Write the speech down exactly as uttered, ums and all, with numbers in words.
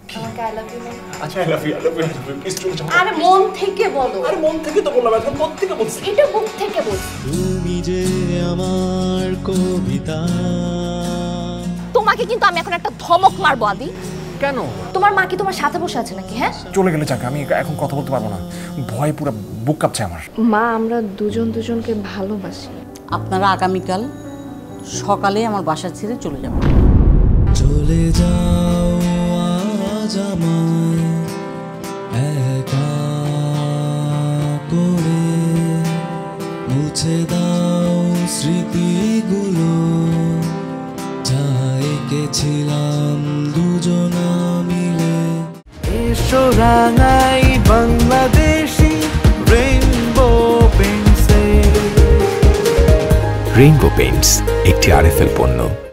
আমাকে I love you বলো। আচ্ছা I love you I love you please চলে যাও। আরে মন থেকে বলো। আরে মন থেকে তো বললাম, এখন মন থেকে বলছি। এটা বুক থেকে বলছি। তুমি যে আমার কবিতা। তোমাকে কিন্তু আমি এখন একটা ধমক মারবো আদি। কেন? তোমার মা কি তোমার সাথে বসে আছে নাকি? হ্যাঁ চলে গেলে যাক, আমি এখন কথা বলতে পারবো না, ভয় পুরো বুক কাঁপছে আমার। মা আমরা দুজন দুজনকে ভালোবাসি। আপনারা আগামীকাল সকালে আমার বাসা ছেড়ে চলে যাবেন। চলে যাও আজ আমায় একা করে, মুছে দাও স্মৃতিগুলো যা এঁকেছিলাম দুজনা মিলে। এসো রাঙাই বাংলাদেশি রেইনবো পেইন্টসে। রেইনবো পেইন্টস একটি আরএফএল পণ্য।